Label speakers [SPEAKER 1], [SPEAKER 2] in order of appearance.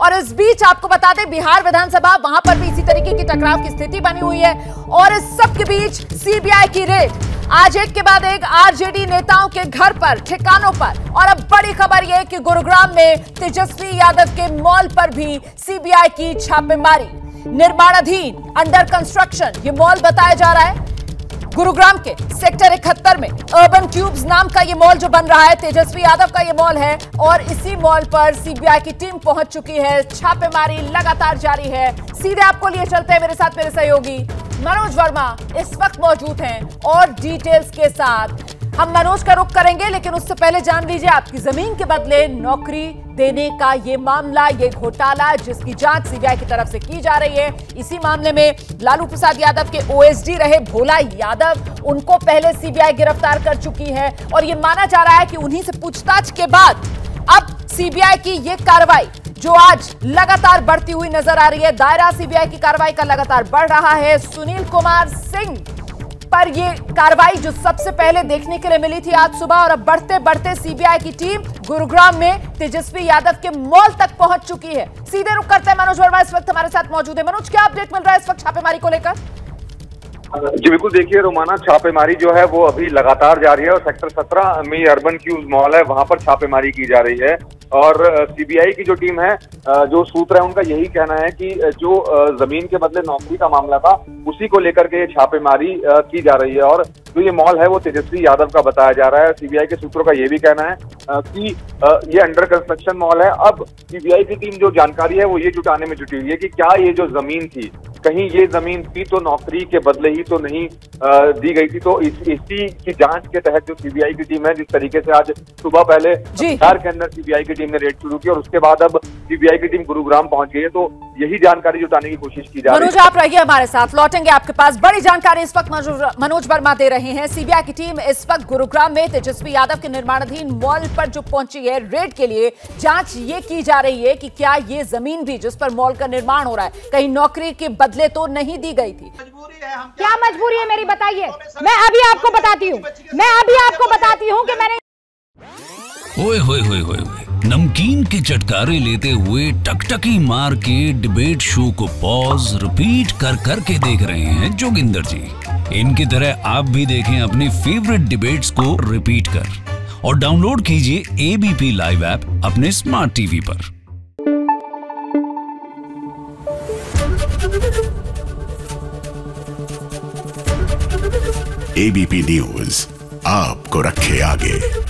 [SPEAKER 1] और इस बीच आपको बता दें बिहार विधानसभा, वहां पर भी इसी तरीके की टकराव की स्थिति बनी हुई है। और इस सब के बीच सीबीआई की रेड, आज एक के बाद एक आरजेडी नेताओं के घर पर, ठिकानों पर। और अब बड़ी खबर यह कि गुरुग्राम में तेजस्वी यादव के मॉल पर भी सीबीआई की छापेमारी। निर्माणाधीन, अंडर कंस्ट्रक्शन ये मॉल बताया जा रहा है। गुरुग्राम के सेक्टर 71 में अर्बन ट्यूब्स नाम का ये मॉल जो बन रहा है, तेजस्वी यादव का ये मॉल है। और इसी मॉल पर सीबीआई की टीम पहुंच चुकी है। छापेमारी लगातार जारी है। सीधे आपको लिए चलते हैं, मेरे साथ मेरे सहयोगी मनोज वर्मा इस वक्त मौजूद हैं और डिटेल्स के साथ। हम मनोज का रुख करेंगे, लेकिन उससे पहले जान लीजिए आपकी जमीन के बदले नौकरी देने का ये मामला, ये घोटाला जिसकी जांच सीबीआई की तरफ से की जा रही है। इसी मामले में लालू प्रसाद यादव के ओएसडी रहे भोला यादव, उनको पहले सीबीआई गिरफ्तार कर चुकी है। और ये माना जा रहा है कि उन्हीं से पूछताछ के बाद अब सीबीआई की ये कार्रवाई जो आज लगातार बढ़ती हुई नजर आ रही है, दायरा सीबीआई की कार्रवाई का लगातार बढ़ रहा है। सुनील कुमार सिंह पर ये कार्रवाई जो सबसे पहले देखने के लिए मिली थी आज सुबह, और अब बढ़ते बढ़ते सीबीआई की टीम गुरुग्राम में तेजस्वी यादव के मॉल तक पहुंच चुकी है। सीधे रुक करते हैं, मनोज वर्मा इस वक्त हमारे साथ मौजूद है। मनोज, क्या अपडेट मिल रहा है इस वक्त छापेमारी को लेकर?
[SPEAKER 2] जी बिल्कुल, देखिए रोमाना, छापेमारी जो है वो अभी लगातार जारी है और सेक्टर 17 में अर्बन क्यूज मॉल है, वहां पर छापेमारी की जा रही है। और सीबीआई की जो टीम है, जो सूत्र है उनका यही कहना है कि जो जमीन के बदले नौकरी का मामला था उसी को लेकर के छापेमारी की जा रही है। और जो ये मॉल है वो तेजस्वी यादव का बताया जा रहा है। सीबीआई के सूत्रों का ये भी कहना है कि ये अंडर कंस्ट्रक्शन मॉल है। अब सीबीआई की टीम जो जानकारी है वो ये जुटाने में जुटी हुई है कि क्या ये जो जमीन थी, कहीं ये जमीन थी तो नौकरी के बदले ही तो नहीं दी गई थी। तो इसी की जांच के तहत जो सीबीआई की टीम है, जिस तरीके से आज सुबह पहले बिहार के अंदर सीबीआई की टीम ने रेड शुरू की और उसके बाद अब सीबीआई की टीम गुरुग्राम पहुंच गई है, तो यही जानकारी जुटाने की कोशिश की जा रही है।
[SPEAKER 1] मनोज, आप रहिए हमारे साथ, लौटेंगे आपके पास। बड़ी जानकारी इस वक्त मनोज वर्मा दे रहे हैं। सीबीआई की टीम इस वक्त गुरुग्राम में तेजस्वी यादव के निर्माणाधीन मॉल पर जो पहुंची है रेड के लिए, जांच ये की जा रही है कि क्या ये जमीन भी जिस पर मॉल का निर्माण हो रहा है कहीं नौकरी के बदले तो नहीं दी गई थी।
[SPEAKER 3] क्या मजबूरी है मेरी, बताइए। मैं अभी आपको बताती हूँ कि मैंने
[SPEAKER 4] ओए होए होए होए नमकीन के चटकारे लेते हुए टकटकी मार के डिबेट शो को पॉज रिपीट कर कर के देख रहे हैं जोगिंदर जी। इनकी तरह आप भी देखें अपनी फेवरेट डिबेट्स को रिपीट कर और डाउनलोड कीजिए एबीपी लाइव ऐप अपने स्मार्ट टीवी पर।
[SPEAKER 5] एबीपी न्यूज आपको रखे आगे।